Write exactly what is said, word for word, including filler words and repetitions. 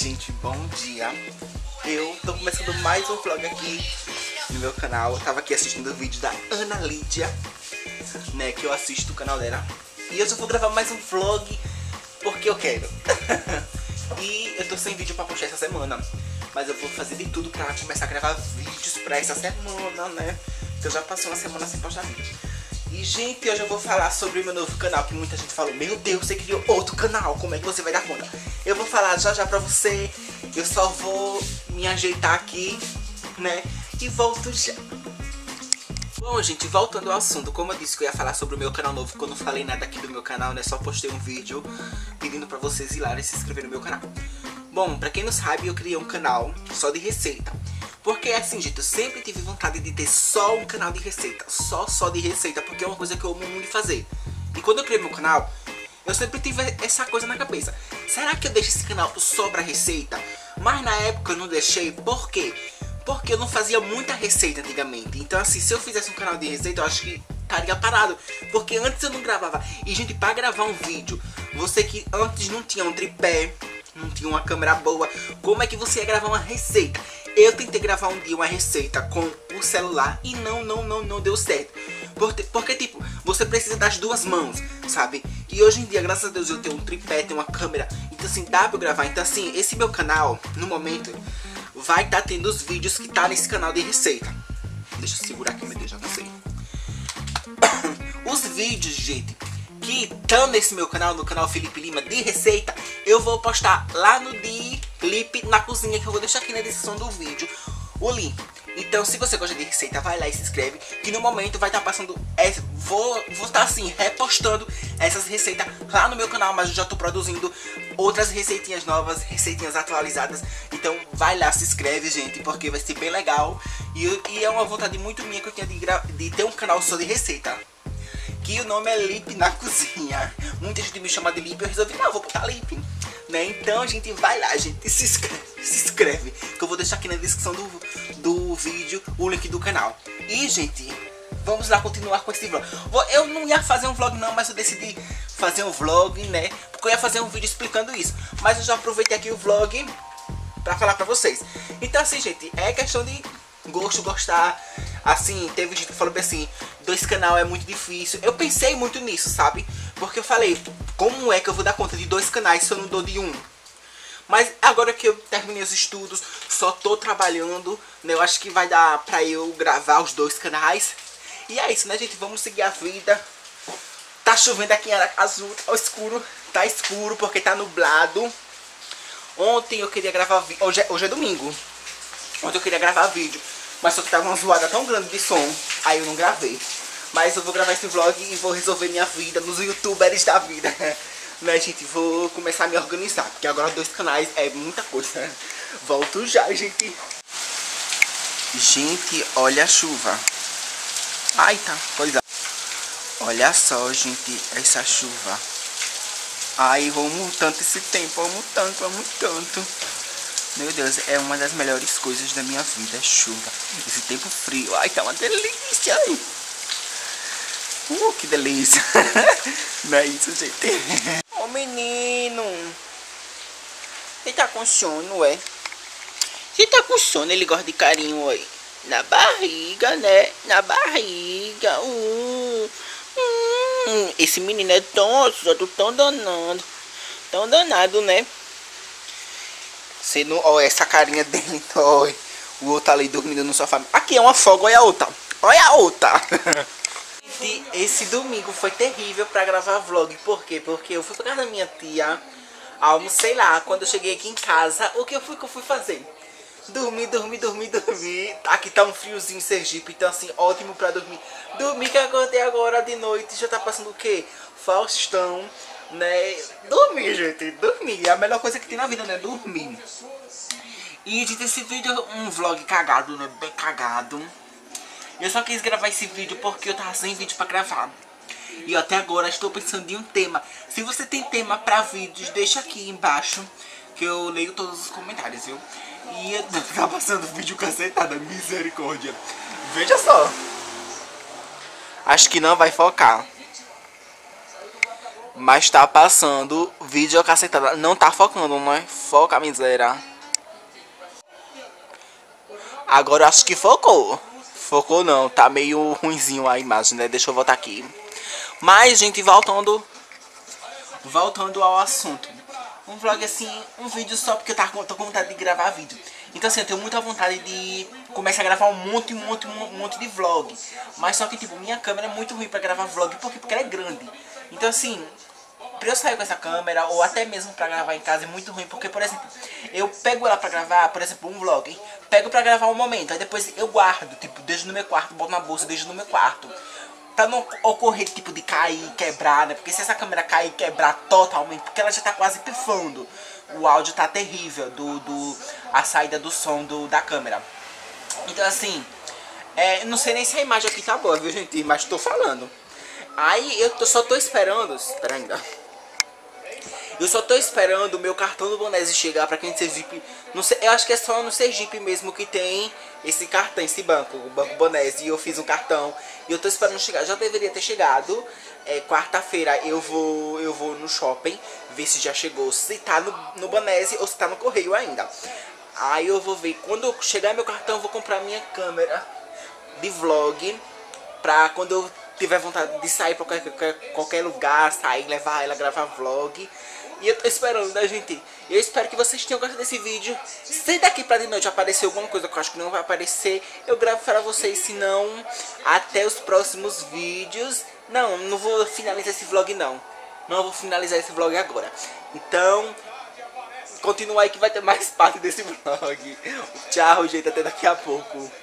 gente, bom dia. Eu tô começando mais um vlog aqui no meu canal. Eu tava aqui assistindo o vídeo da Ana Lídia, né, que eu assisto o canal dela. E hoje eu vou gravar mais um vlog porque eu quero. E eu tô sem vídeo pra postar essa semana, mas eu vou fazer de tudo pra começar a gravar vídeos pra essa semana, né, que eu já passei uma semana sem postar vídeo. E, gente, hoje eu vou falar sobre o meu novo canal, que muita gente falou: meu Deus, você criou outro canal, como é que você vai dar conta? Eu vou falar já já pra você, eu só vou me ajeitar aqui, né, e volto já. Bom, gente, voltando ao assunto, como eu disse que eu ia falar sobre o meu canal novo, quando eu não falei nada aqui do meu canal, né, só postei um vídeo pedindo pra vocês ir lá e se inscrever no meu canal. Bom, pra quem não sabe, eu criei um canal só de receita. Porque assim, gente, eu sempre tive vontade de ter só um canal de receita. Só, só de receita, porque é uma coisa que eu amo muito fazer. E quando eu criei meu canal, eu sempre tive essa coisa na cabeça: será que eu deixo esse canal só pra receita? Mas na época eu não deixei, por quê? Porque eu não fazia muita receita antigamente. Então assim, se eu fizesse um canal de receita, eu acho que estaria parado. Porque antes eu não gravava. E, gente, pra gravar um vídeo, você que antes não tinha um tripé, não tinha uma câmera boa, como é que você ia gravar uma receita? Eu tentei gravar um dia uma receita com o celular e não, não, não, não deu certo. Porque, porque, tipo, você precisa das duas mãos, sabe? E hoje em dia, graças a Deus, eu tenho um tripé, tenho uma câmera. Então, assim, dá pra eu gravar. Então, assim, esse meu canal, no momento, vai estar tá tendo os vídeos que tá nesse canal de receita. Deixa eu segurar aqui, meu Deus, já não sei. Os vídeos, gente, que estão nesse meu canal, no canal Felipe Lima de receita, eu vou postar lá no de Clipe na Cozinha, que eu vou deixar aqui na descrição do vídeo o link. Então, se você gosta de receita, vai lá e se inscreve, que no momento vai estar tá passando, é, vou vou estar tá, assim, repostando essas receitas lá no meu canal, mas eu já estou produzindo outras receitinhas novas, receitinhas atualizadas. Então vai lá, se inscreve, gente, porque vai ser bem legal. E, e é uma vontade muito minha que eu tinha de, de ter um canal só de receita, que o nome é Lipe na Cozinha. Muita gente me chama de Lipe, eu resolvi, não, eu vou botar Lipe, né? Então, gente, vai lá, gente, se inscreve, se inscreve, que eu vou deixar aqui na descrição do, do vídeo o link do canal. E, gente, vamos lá continuar com esse vlog. Eu não ia fazer um vlog não, mas eu decidi fazer um vlog, né, porque eu ia fazer um vídeo explicando isso. Mas eu já aproveitei aqui o vlog pra falar pra vocês. Então, assim, gente, é questão de gosto, gostar. Assim, teve gente que falou bem assim: dois canal é muito difícil. Eu pensei muito nisso, sabe? Porque eu falei, como é que eu vou dar conta de dois canais se eu não dou de um? Mas agora que eu terminei os estudos, só tô trabalhando, né? Eu acho que vai dar pra eu gravar os dois canais. E é isso, né, gente? Vamos seguir a vida. Tá chovendo aqui em Aracaju, tá escuro. Tá escuro porque tá nublado. Ontem eu queria gravar vídeo. Hoje, é, hoje é domingo. Ontem eu queria gravar vídeo, mas só que tava uma zoada tão grande de som, aí eu não gravei. Mas eu vou gravar esse vlog e vou resolver minha vida nos youtubers da vida, né, gente? Vou começar a me organizar, porque agora dois canais é muita coisa. Volto já, gente. Gente, olha a chuva. Ai, tá, coisa. Olha só, gente, essa chuva. Ai, eu amo tanto esse tempo, eu amo tanto, eu amo tanto. Meu Deus, é uma das melhores coisas da minha vida, chuva. Esse tempo frio, ai, tá uma delícia. Ai. Uh, que delícia. Não é isso, gente? Ô, menino, ele tá com sono, ué? Se tá com sono, ele gosta de carinho, ué. Na barriga, né? Na barriga. Hum, hum. Esse menino é tão osado, tão danado. Tão danado, né? Você não... Olha essa carinha dele. Olha. O outro ali dormindo no sofá. Aqui é uma folga, olha a outra. Olha a outra. E esse domingo foi terrível pra gravar vlog. Por quê? Porque eu fui pra casa da minha tia, almocei lá. Quando eu cheguei aqui em casa, o que eu fui que eu fui fazer? Dormir, dormir, dormir, dormir. Aqui tá um friozinho em Sergipe, então assim, ótimo pra dormir. Dormir, que acordei agora de noite. Já tá passando o quê? Faustão, né? Dormir, gente, dormir. É a melhor coisa que tem na vida, né? Dormir. E, gente, esse vídeo é um vlog cagado, né? Bem cagado. Eu só quis gravar esse vídeo porque eu tava sem vídeo pra gravar. E até agora estou pensando em um tema. Se você tem tema pra vídeos, deixa aqui embaixo, que eu leio todos os comentários, viu? E eu ficar passando vídeo cacetada, misericórdia. Veja só. Acho que não vai focar. Mas tá passando vídeo cacetada. Não tá focando, não é? Foca, miséria. Agora eu acho que focou. Focou não, tá meio ruinzinho a imagem, né? Deixa eu voltar aqui. Mas, gente, voltando Voltando ao assunto. Um vlog assim, um vídeo só porque eu tava, tô com vontade de gravar vídeo. Então assim, eu tenho muita vontade de começar a gravar um monte, um monte, um monte de vlog. Mas só que tipo, minha câmera é muito ruim pra gravar vlog, porque, porque ela é grande. Então assim, pra eu sair com essa câmera, ou até mesmo pra gravar em casa, é muito ruim. Porque, por exemplo, eu pego ela pra gravar, por exemplo, um vlog. Pego pra gravar um momento, aí depois eu guardo, tipo, deixo no meu quarto, boto na bolsa, deixo no meu quarto. Pra não ocorrer tipo de cair, quebrar, né? Porque se essa câmera cair e quebrar totalmente, porque ela já tá quase pifando. O áudio tá terrível do, do a saída do som do, da câmera. Então assim, é, não sei nem se a imagem aqui tá boa, viu, gente? Mas tô falando. Aí eu tô, só tô esperando. Espera ainda. Eu só tô esperando o meu cartão do Bonese chegar pra quem de Sergipe. Não sei, eu acho que é só no Sergipe mesmo que tem esse cartão, esse banco, o Banco Bonese. E eu fiz um cartão e eu tô esperando chegar. Já deveria ter chegado. É, quarta-feira eu vou, eu vou no shopping ver se já chegou, se tá no, no Bonese ou se tá no correio ainda. Aí eu vou ver. Quando chegar meu cartão, eu vou comprar minha câmera de vlog. Pra quando eu tiver vontade de sair pra qualquer, qualquer lugar, sair, levar ela, gravar vlog. E eu tô esperando, né, gente? Eu espero que vocês tenham gostado desse vídeo. Se daqui pra de noite aparecer alguma coisa que eu acho que não vai aparecer, eu gravo para vocês. Se não, até os próximos vídeos. Não, não vou finalizar esse vlog, não. Não vou finalizar esse vlog agora. Então, continua aí que vai ter mais parte desse vlog. Tchau, gente. Até daqui a pouco.